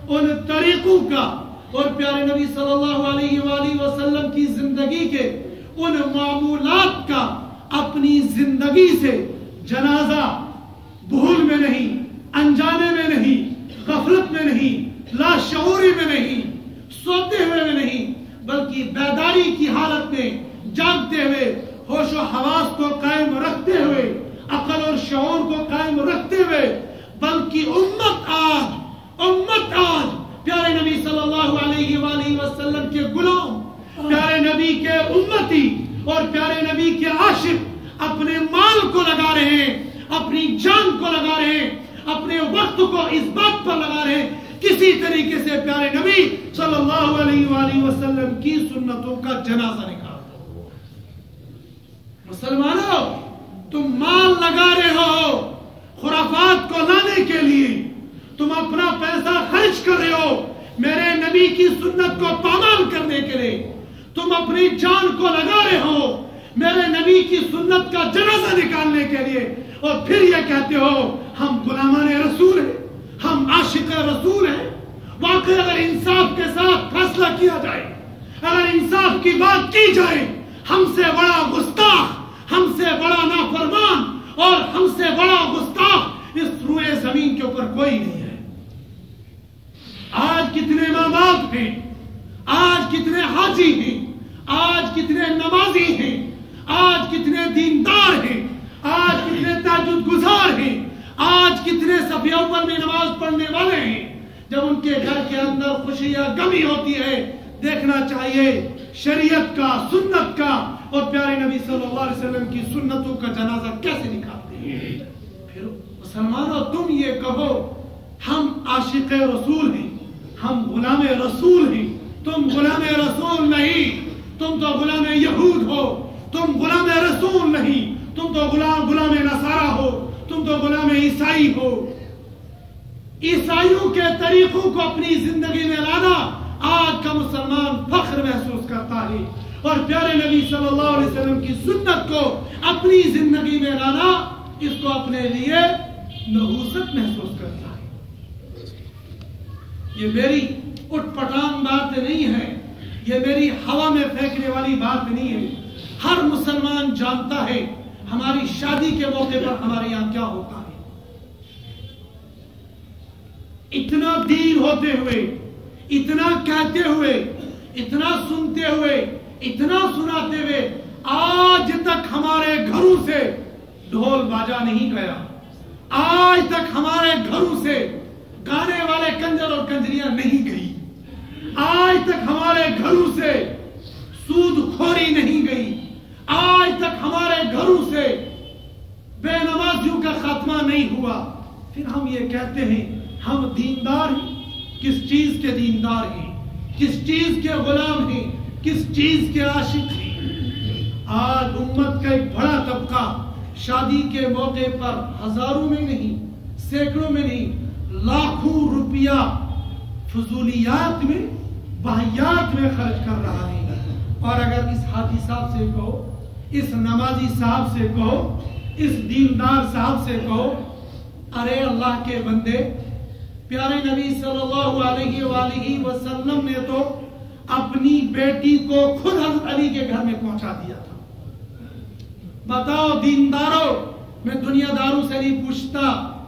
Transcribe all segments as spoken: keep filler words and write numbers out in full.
ان طریقوں کا اور پیارے نبی صلی اللہ علیہ وآلہ وسلم کی زندگی کے ان معمولات کا اپنی زندگی سے جنازہ بھول میں نہیں، انجانے میں نہیں، غفلت میں نہیں، لاشعوری میں نہیں، سوتے ہوئے میں نہیں، بلکہ بیداری کی حالت میں جاگتے ہوئے ہوش و حواس کو قائم رکھتے ہوئے عقل اور شعور کو قائم رکھتے ہوئے، بلکہ امت آج امت آج پیارے نبی صلی اللہ علیہ وآلہ وسلم کے غلام، پیارے نبی کے امتی اور پیارے نبی کے عاشق اپنے مال کو لگا رہے ہیں، اپنی جان کو لگا رہے ہیں، اپنے وقت کو اس بات پر لگا رہے ہیں کسی طریقے سے پیارے نبی صلی اللہ علیہ وآلہ وسلم کی سنتوں کا جنازہ نکال دو۔ مسلمانوں، تم مال لگا رہے ہو خرافات کو لانے کے لیے، تم اپنا پیسہ خرچ کر رہے ہو میرے نبی کی سنت کو پامال کرنے کے لیے، تم اپنی جان کو لگا رہے ہو میرے نبی کی سنت کا جنازہ نکالنے کے لیے، اور پھر یہ کہتے ہو ہم غلامان رسول ہیں، ہم عاشق رسول ہیں۔ واقعی اگر انصاف کے ساتھ فیصلہ کیا جائے، اگر انصاف کی بات کی جائے، ہم سے بڑا گستاخ، ہم سے بڑا نافرمان اور ہم سے بڑا گستاخ اس روئے زمین کے اوپر کوئی نہیں ہے۔ آج کتنے ماں باپ ہیں، آج کتنے حاجی ہیں، آج کتنے نمازی ہیں، آج کتنے دیندار ہیں، آج کتنے تہجد گزار ہیں، آج کتنے صف اول میں نماز پڑھنے والے ہیں، جب ان کے گھر کے اندر خوشی یا غمی ہوتی ہے دیکھنا چاہیے شریعت کا، سنت کا اور پیارے نبی صلی اللہ علیہ وسلم کی سنتوں کا جنازہ کیسے نکالتے ہیں۔ پھر مسلمانوں، تم یہ کہو ہم عاشق رسول ہیں، ہم غلام رسول ہیں، تم غلام رسول نہیں، تم تو غلام یہود ہو، تم غلام رسول نہیں، تم تو غلام غلام نصارہ ہو، تم تو غلام عیسائی ہو۔ عیسائیوں کے طریقوں کو اپنی زندگی میں لانا آج کا مسلمان فخر محسوس کرتا ہے، اور پیارے نبی صلی اللہ علیہ وسلم کی سنت کو اپنی زندگی میں لانا اس کو اپنے لیے نحوست محسوس کرتا ہے۔ یہ میری اٹھ پٹانگ بات نہیں ہے، یہ میری ہوا میں پھینکنے والی بات نہیں ہے۔ ہر مسلمان جانتا ہے ہماری شادی کے موقع پر ہمارے یہاں کیا ہوتا ہے۔ اتنا دین ہوتے ہوئے، اتنا کہتے ہوئے، اتنا سنتے ہوئے، اتنا سناتے ہوئے، آج تک ہمارے گھروں سے ڈھول باجا نہیں گیا، آج تک ہمارے گھروں سے گانے والے کنجر اور کنجریاں نہیں گئی، آج تک ہمارے گھروں سے سود خوری نہیں گئی، آج تک ہمارے گھروں سے بے نمازیوں کا خاتمہ نہیں ہوا۔ پھر ہم یہ کہتے ہیں ہم دیندار ہیں۔ کس چیز کے دیندار ہیں؟ کس چیز کے غلام ہیں؟ کس چیز کے عاشق ہیں؟ آج امت کا ایک بڑا طبقہ شادی کے موقع پر ہزاروں میں نہیں، سینکڑوں میں نہیں، لاکھوں روپیہ فضولیات میں، باہیات میں خرچ کر رہا ہے۔ اور اگر اس حاجی صاحب سے کہو، اس نمازی صاحب سے کہو، اس دیندار صاحب سے کہو، ارے اللہ کے بندے، پیارے نبی صلی اللہ علیہ وآلہ وسلم نے تو اپنی بیٹی کو خود حضرت علی کے گھر میں پہنچا دیا تھا۔ بتاؤ دینداروں، میں دنیا داروں سے نہیں پوچھتا،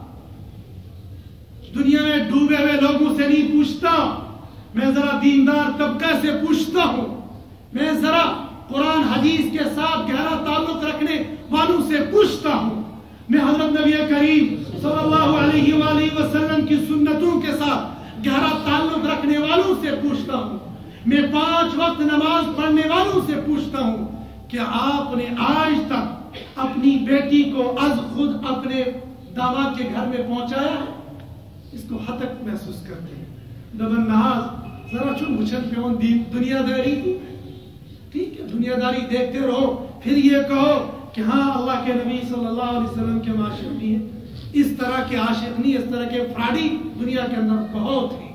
دنیا میں ڈوبے ہوئے لوگوں سے نہیں پوچھتا، میں ذرا دیندار طبقے سے پوچھتا ہوں، میں ذرا قرآن حدیث کے ساتھ گہرا تعلق رکھنے والوں سے پوچھتا ہوں، میں حضرت نبی کریم صلی اللہ علیہ وآلہ وسلم کی سنتوں کے ساتھ گہرا تعلق رکھنے والوں سے پوچھتا ہوں، میں پانچ وقت نماز پڑھنے والوں سے پوچھتا ہوں کہ آپ نے آج تک اپنی بیٹی کو از خود اپنے داماد کے گھر میں پہنچایا ہے؟ اس کو حتک محسوس کرتے ہیں۔ دبن نہاز ذرا چون بچن پہ ان دنیا داری کی، ٹھیک ہے دنیا داری دیکھتے رہو، پھر یہ کہو کہ ہاں اللہ کے نبی صلی اللہ علیہ وسلم کے عاشق نہیں ہے۔ اس طرح کے عاشق نہیں، اس طرح کے فراڈی دنیا کے اندر بہت ہیں۔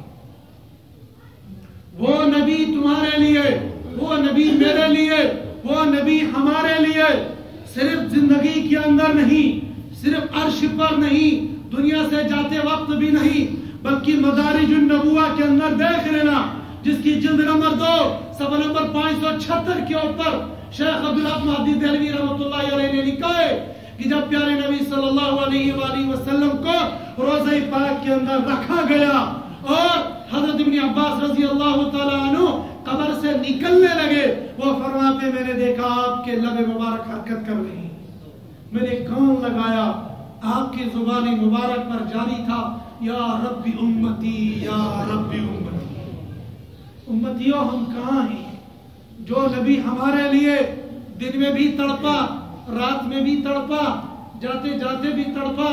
وہ نبی تمہارے لیے، وہ نبی میرے لیے، وہ نبی ہمارے لیے صرف زندگی کے اندر نہیں، صرف عرش پر نہیں، دنیا سے جاتے وقت بھی نہیں، بلکہ مدارج النبوہ کے اندر دیکھ لینا، جس کی جلد نمبر دو صفحہ نمبر پانچ سو چھہتر کے اوپر شیخ عبدالحق مہدی دہلوی رحمۃ اللہ علیہ نے لکھا ہے کہ جب پیارے نبی صلی اللہ علیہ وآلہ وسلم کو روضہ پاک کے اندر رکھا گیا اور حضرت ابن عباس رضی اللہ تعالیٰ عنہ قبر سے نکلنے لگے، وہ فرماتے میں نے دیکھا آپ کے لب مبارک حرکت کر رہی، میں نے کان لگایا، آپ کی زبان مبارک پر جاری تھا یا رب امتی یا رب امتی۔ امتیوں ہم کہاں ہیں؟ جو نبی ہمارے لیے دن میں بھی تڑپا، رات میں بھی تڑپا، جاتے جاتے بھی تڑپا،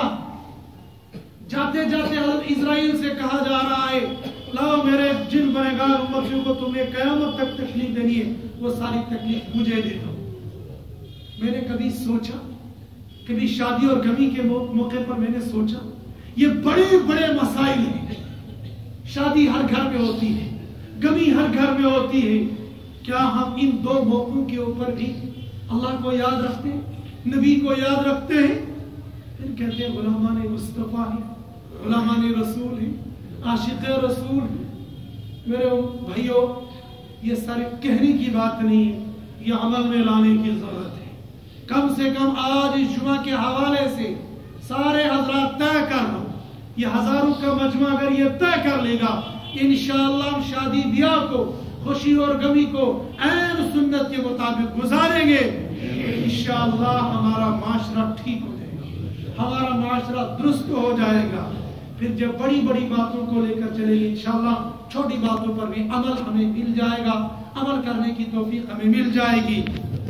جاتے جاتے حضرت اسرائیل سے کہا جا رہا ہے لاؤ میرے جن بنےگار امتیوں کو تمہیں قیامت تک تکلیف دینی ہے، وہ ساری تکلیف مجھے دے دو۔ میں نے کبھی سوچا، کبھی شادی اور غمی کے موقع پر میں نے سوچا یہ بڑے بڑے مسائل ہیں، شادی ہر گھر میں ہوتی ہے، غمی ہر گھر میں ہوتی ہے، کیا ہم ان دو موقعوں کے اوپر بھی اللہ کو یاد رکھتے ہیں، نبی کو یاد رکھتے ہیں؟ پھر کہتے ہیں غلامان مصطفیٰ ہیں، غلامان رسول ہیں، عاشق رسول ہیں۔ میرے بھائیوں، یہ سارے کہنے کی بات نہیں ہے، یہ عمل میں لانے کی ضرورت ہے۔ کم سے کم آج اس جمعہ کے حوالے سے سارے حضرات طے کر لو، یہ ہزاروں کا مجمع اگر یہ طے کر لے گا انشاءاللہ ہم شادی بیاہ کو، خوشی اور غمی کو عین سنت کے مطابق گزاریں گے، انشاءاللہ ہمارا معاشرہ ٹھیک ہو جائے گا، ہمارا معاشرہ درست ہو جائے گا۔ پھر جب بڑی بڑی باتوں کو لے کر چلیں گے انشاءاللہ چھوٹی باتوں پر بھی عمل ہمیں مل جائے گا، عمل کرنے کی توفیق ہمیں مل جائے گی۔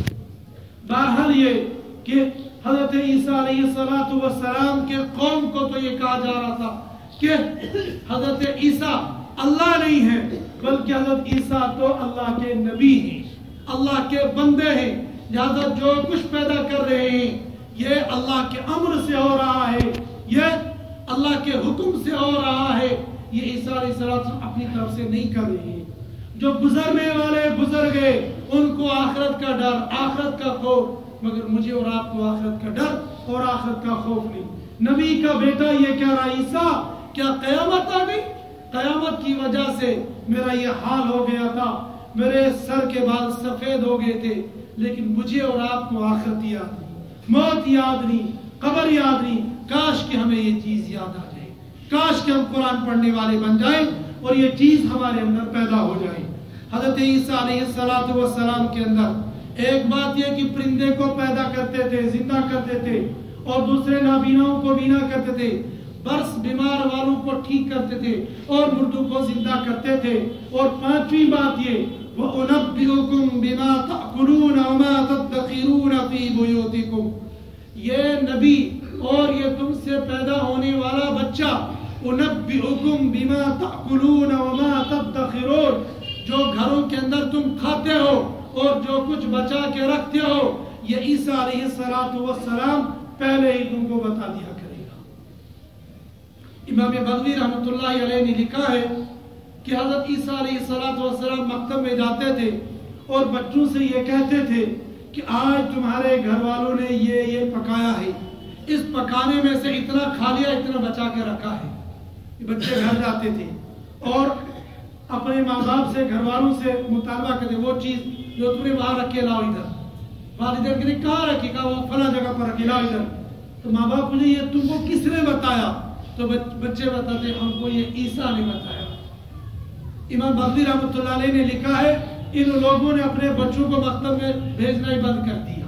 بہرحال یہ کہ حضرت عیسیٰ علیہ السلام کے قوم کو تو یہ کہا جا رہا تھا کہ حضرت عیسیٰ اللہ نہیں ہے، بلکہ حضرت عیسیٰ تو اللہ کے نبی ہیں، اللہ کے بندے ہیں، لہذا جو کچھ پیدا کر رہے ہیں یہ اللہ کے امر سے ہو رہا ہے، یہ اللہ کے حکم سے ہو رہا ہے، یہ عیسیٰ علیہ السلام اپنی طرف سے نہیں کر رہے ہیں۔ جو گزرنے والے گزر گئے ان کو آخرت کا ڈر، آخرت کا خوف، مگر مجھے اور آپ کو آخرت کا ڈر اور آخرت کا خوف نہیں۔ نبی کا بیٹا یہ کہہ رہا عیسیٰ کیا قیامت آ گئی؟ قیامت کی وجہ سے میرا یہ حال ہو گیا تھا، میرے سر کے بال سفید ہو گئے تھے، لیکن مجھے اور آپ کو آخرت یاد نہیں، موت یاد نہیں، قبر یاد نہیں۔ کاش کہ ہمیں یہ چیز یاد آ جائے، کاش کہ ہم قرآن پڑھنے والے بن جائیں اور یہ چیز ہمارے اندر پیدا ہو جائے۔ حضرت عیسیٰ علیہ السلام کے اندر ایک بات یہ کہ پرندے کو پیدا کرتے تھے، زندہ کرتے تھے، اور دوسرے نابیناؤں کو بینا کرتے تھے، برس بیمار والوں کو ٹھیک کرتے تھے اور مردوں کو زندہ کرتے تھے، اور پانچویں بات یہ وَأُنَبِّئُكُم بِمَا تَأْكُلُونَ وَمَا تَدَّخِرُونَ فِي بُيُوتِكُمْ، یہ نبی اور یہ تم سے پیدا ہونے والا بچہ اُنَبِّئُكُم بِمَا تَأْكُلُونَ وَمَا تَدَّخِرُونَ، جو گھروں کے اندر تم کھاتے ہو اور جو کچھ بچا کے رکھتے ہو، یہ عیسیٰ علیہ السلام پہلے ہی تم کو بتا دیا کرے گا۔ امام بغوی رحمۃ اللہ علیہ نے لکھا ہے کہ حضرت عیسیٰ علیہ السلام مکتب میں جاتے تھے اور بچوں سے یہ کہتے تھے کہ آج تمہارے گھر والوں نے یہ یہ پکایا ہے، اس پکانے میں سے اتنا کھا لیا، اتنا بچا کے رکھا ہے۔ یہ بچے گھر جاتے تھے اور اپنے ماں باپ سے، گھر والوں سے مطالبہ کرتے، وہ چیز جو تم نے وہاں رکھے لاؤ ادھر۔ والدین کے لیے کہاں رکھی؟ کہا وہ فلاں جگہ پر رکھی، لاؤ ادھر۔ تو ماں باپ پوچھے یہ تم کو کس نے بتایا؟ تو بچے بتاتے ہم کو یہ عیسیٰ نے بتایا۔ امام بغوی رحمۃ اللہ علیہ نے لکھا ہے ان لوگوں نے اپنے بچوں کو مکتب میں بھیجنا ہی بند کر دیا۔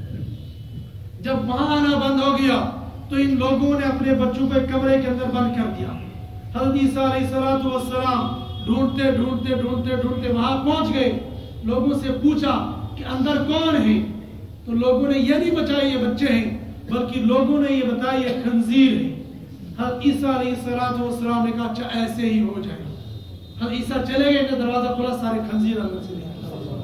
جب وہاں آنا بند ہو گیا تو ان لوگوں نے اپنے بچوں کو ایک کمرے کے اندر بند کر دیا۔ حضرت عیسیٰ علیہ السلام ڈھونڈتے ڈھونڈتے ڈھونڈتے ڈھونڈتے وہاں پہنچ گئے، لوگوں سے پوچھا کہ اندر کون ہے؟ تو لوگوں نے یہ نہیں بتایا یہ بچے ہیں، بلکہ لوگوں نے یہ بتایا یہ خنزیر ہے۔ حضرت عیسیٰ علیہ السلام نے کہا اچھا ایسے ہی ہو جائے۔ حضرت عیسیٰ چلے گئے کہ دروازہ کھلا، سارے خنزیر اندر سے نکلے۔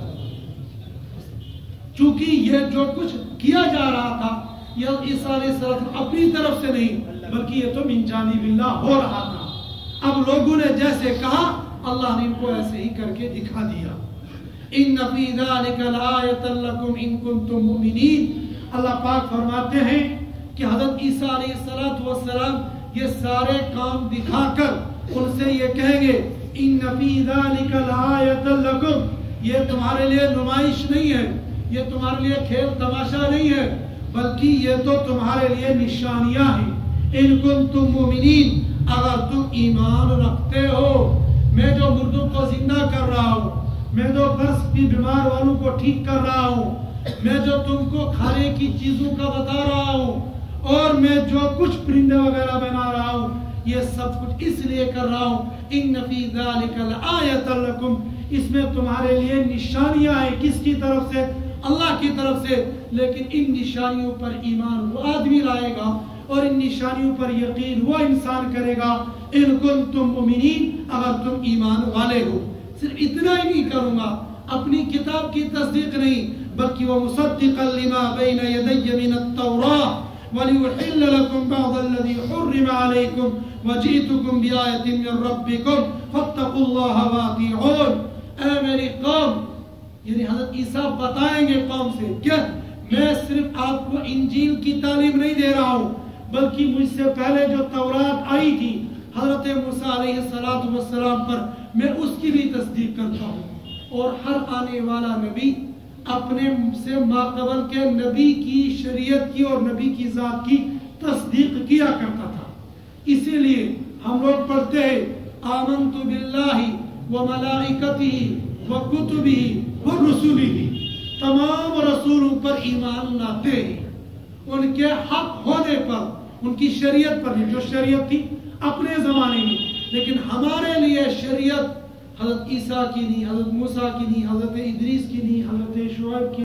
چونکہ یہ جو کچھ کیا جا رہا تھا یہ عیسیٰ علیہ السلام اپنی طرف سے نہیں، بلکہ یہ تو من جانب اللہ ہو رہا تھا۔ اب لوگوں نے جیسے کہا اللہ نے ان کو ایسے ہی کر کے دکھا دیا۔ ان فی ذلک لآیۃ لکم ان کنتم مؤمنین، اللہ پاک فرماتے ہیں کہ حضرت عیسیٰ علیہ السلام یہ سارے کام دکھا کر ان سے یہ کہیں گے ان فی ذالک لآیۃ لکم، یہ تمہارے لیے نمائش نہیں ہے، یہ تمہارے لیے کھیل تماشا نہیں ہے، بلکہ یہ تو تمہارے لیے نشانیاں ہیں۔ ان کنتم مومنین، اگر تم ایمان رکھتے ہو، میں جو مردوں کو زندہ کر رہا ہوں، میں جو برس کی بیمار والوں کو ٹھیک کر رہا ہوں، میں جو تم کو کھانے کی چیزوں کا بتا رہا ہوں، اور میں جو کچھ پرندے وغیرہ بنا رہا ہوں، یہ سب کچھ اس لیے کر رہا ہوں ان فی ذالک لآیۃ لکم، اس میں تمہارے لیے نشانیاں ہیں۔ کس کی طرف سے؟ اللہ کی طرف سے۔ لیکن ان نشانیوں پر ایمان وہ آدمی لائے گا اور ان نشانیوں پر یقین وہ انسان کرے گا ان کنتم مومنین، اگر تم ایمان والے ہو۔ صرف اتنا ہی نہیں کروں گا، اپنی کتاب کی تصدیق نہیں، بلکہ وہ مصدقا لما بین یدی من التوراۃ وَلِيُحِلَّ لَكُمْ بَعْضَ الَّذِي حُرِّمَ عَلَيْكُمْ وَجِئْتُكُمْ بِآیَةٍ مِّن رَبِّكُمْ فَاتَّقُوا اللَّهَ وَأَطِیعُونِ۔ اے میری قوم، یعنی حضرت عیسیٰ بتائیں گے قوم سے کہ میں صرف آپ کو انجیل کی تعلیم نہیں دے رہا ہوں، بلکہ مجھ سے پہلے جو تورات آئی تھی حضرت موسیٰ علیہ السلام پر، میں اس کی بھی تصدیق کرتا ہوں۔ اور ہر آنے والا نبی اپنے سے ماقبل کے نبی کی شریعت کی اور نبی کی ذات کی تصدیق کیا کرتا تھا۔ اسی لیے ہم لوگ پڑھتے ہیں آمنت باللہ وملائکتہ وکتبہ ورسلہ، تمام رسولوں پر ایمان لاتے ہیں، ان کے حق ہونے پر، ان کی شریعت پر نہیں، جو شریعت تھی اپنے زمانے میں، لیکن ہمارے لیے شریعت حضرت عیسیٰ کی نہیں، حضرت موسیٰ کی نہیں، حضرت ادریس کی نہیں، حضرت شعیب کی